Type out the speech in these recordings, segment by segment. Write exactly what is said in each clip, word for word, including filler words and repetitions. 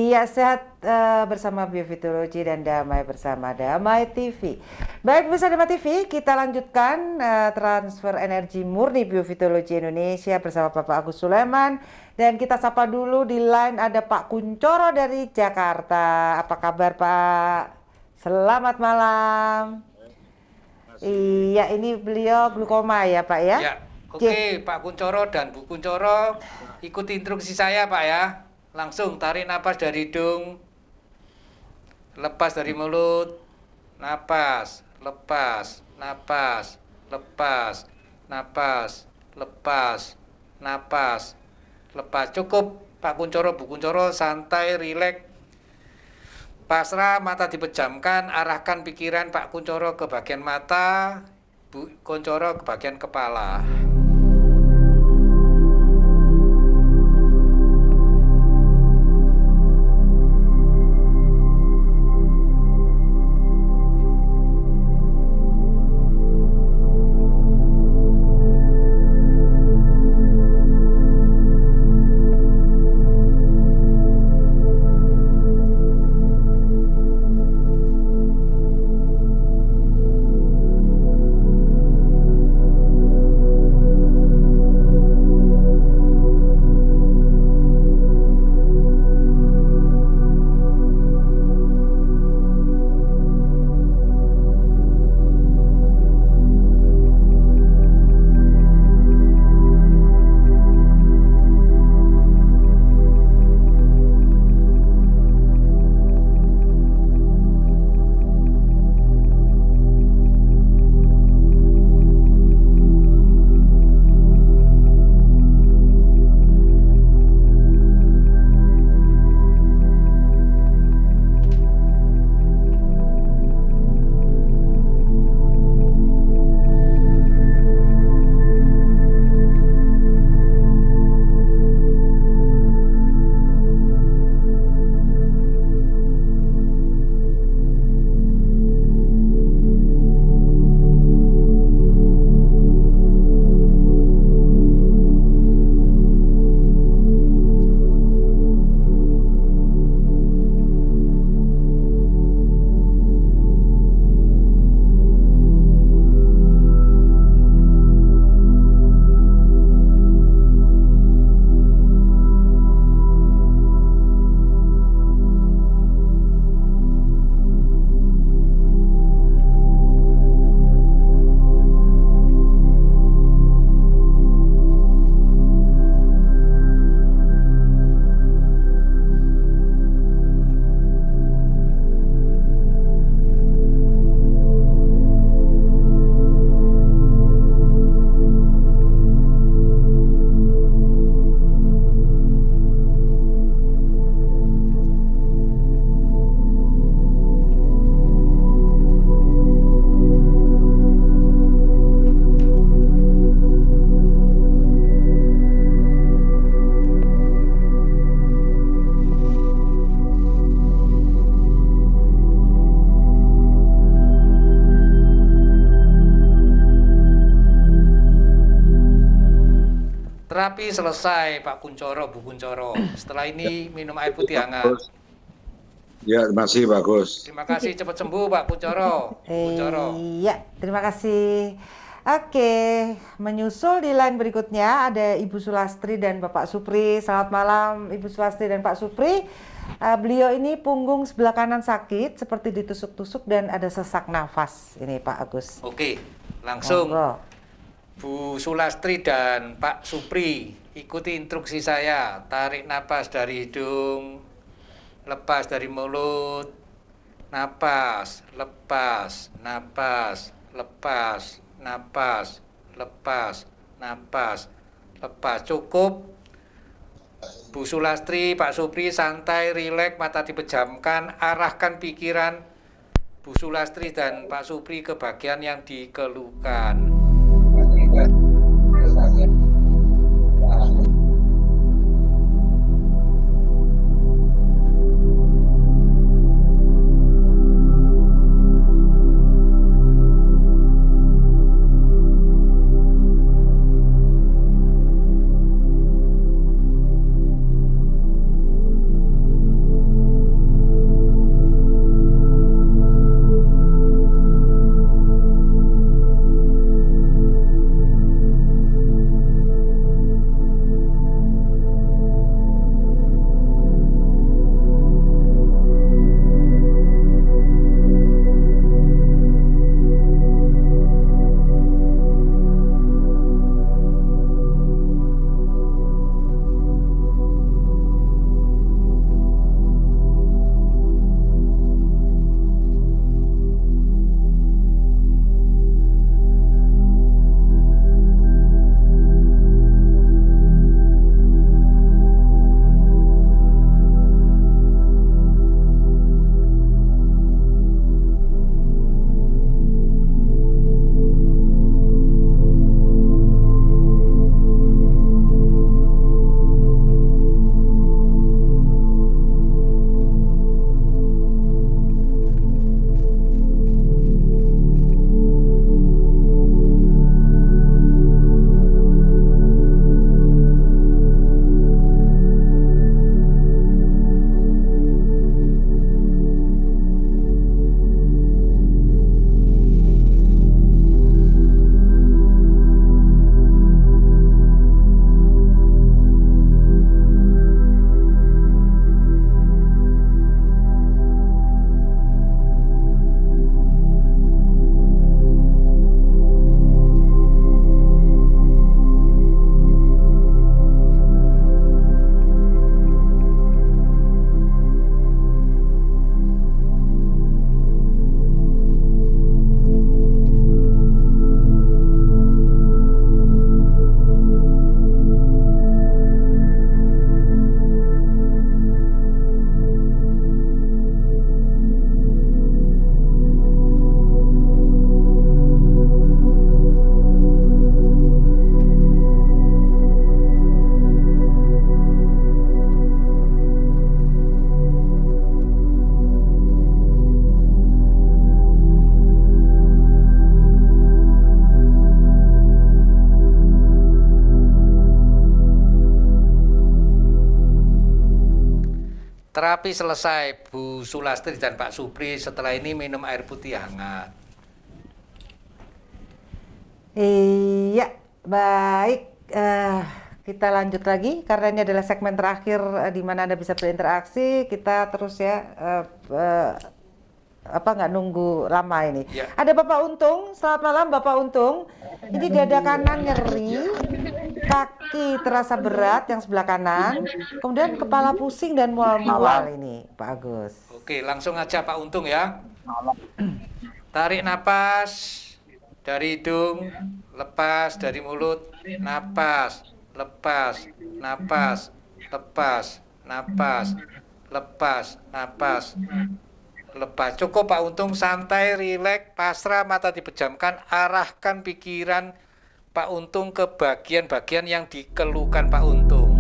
Iya, sehat eh, bersama Biofitologi dan Damai bersama Damai T V. Baik, pemirsa Damai T V, kita lanjutkan eh, transfer energi murni Biofitologi Indonesia bersama Bapak Agus Sulaiman. Dan kita sapa dulu di line ada Pak Kuncoro dari Jakarta. Apa kabar Pak? Selamat malam. Iya, ini beliau glukoma ya Pak ya? Ya, oke okay, Pak Kuncoro dan Bu Kuncoro, ikuti instruksi saya Pak ya. Langsung tarik napas dari hidung, lepas dari mulut, napas, lepas, napas, lepas, napas, lepas, napas, lepas. Cukup Pak Kuncoro, Bu Kuncoro, santai, rileks, pasrah, mata dipejamkan, arahkan pikiran Pak Kuncoro ke bagian mata, Bu Kuncoro ke bagian kepala. Terapi selesai Pak Kuncoro, Bu Kuncoro. Setelah ini minum air putih hangat. Ya, terima kasih bagus. Terima kasih, cepat sembuh Pak Kuncoro. Kuncoro. Iya, terima kasih. Oke, menyusul di line berikutnya ada Ibu Sulastri dan Bapak Supri. Selamat malam Ibu Sulastri dan Pak Supri. Uh, beliau ini punggung sebelah kanan sakit seperti ditusuk-tusuk dan ada sesak nafas. Ini Pak Agus. Oke, langsung. Monggo. Bu Sulastri dan Pak Supri, ikuti instruksi saya. Tarik napas dari hidung, lepas dari mulut, napas, lepas, napas, lepas, napas, lepas, napas, lepas. Cukup. Bu Sulastri, Pak Supri, santai, rileks, mata dipejamkan, arahkan pikiran Bu Sulastri dan Pak Supri ke bagian yang dikeluhkan. Terapi selesai, Bu Sulastri dan Pak Supri. Setelah ini minum air putih hangat. Iya, baik. Uh, kita lanjut lagi karena ini adalah segmen terakhir uh, di mana Anda bisa berinteraksi. Kita terus ya, uh, uh, apa nggak nunggu lama ini. Ya. Ada Bapak Untung. Selamat malam Bapak Untung. Ini dada kanan nyeri, kaki terasa berat yang sebelah kanan, kemudian kepala pusing dan mual-mual ini, Pak Agus. Oke, langsung aja Pak Untung ya. Tarik napas dari hidung, lepas dari mulut, napas, lepas, napas, lepas, napas, lepas, napas, lepas. Cukup Pak Untung, santai, rileks, pasrah, mata dipejamkan, arahkan pikiran Pak Untung ke bagian-bagian yang dikeluhkan Pak Untung.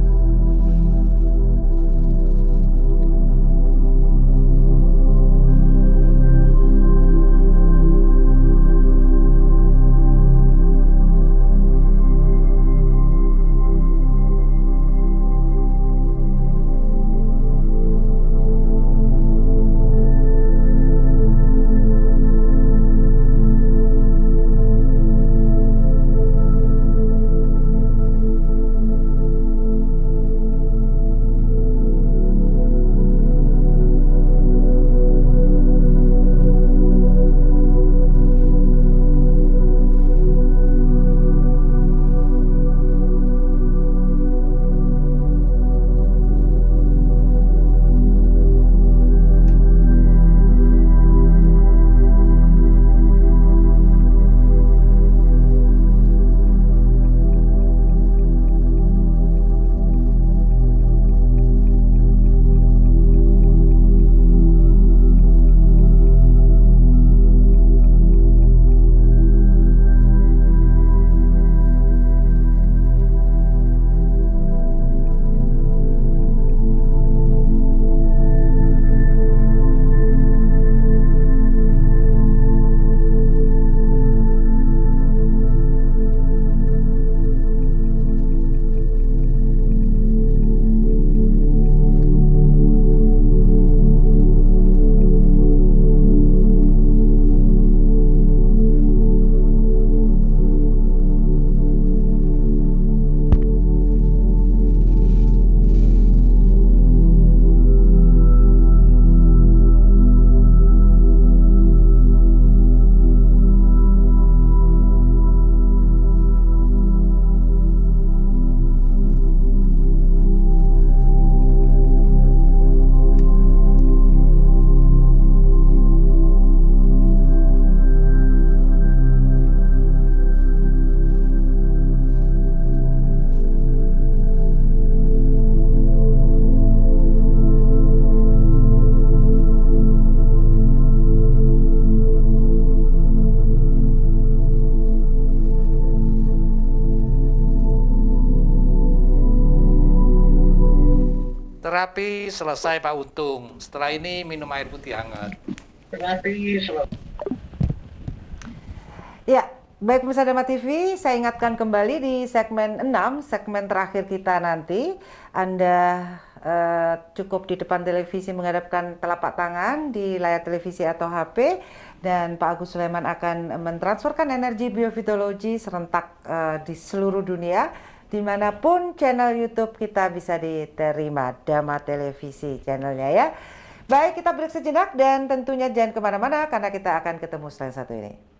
Terapi selesai Pak Untung. Setelah ini minum air putih hangat. Terapi selesai. Ya, baik pemirsa Dharma T V, saya ingatkan kembali di segmen enam, segmen terakhir kita nanti. Anda uh, cukup di depan televisi menghadapkan telapak tangan di layar televisi atau H P, dan Pak Agus Sulaiman akan mentransferkan energi biofitologi serentak uh, di seluruh dunia. Dimanapun channel YouTube kita bisa diterima, Dharma Televisi channelnya ya. Baik, kita break sejenak dan tentunya jangan kemana-mana karena kita akan ketemu setelah satu ini.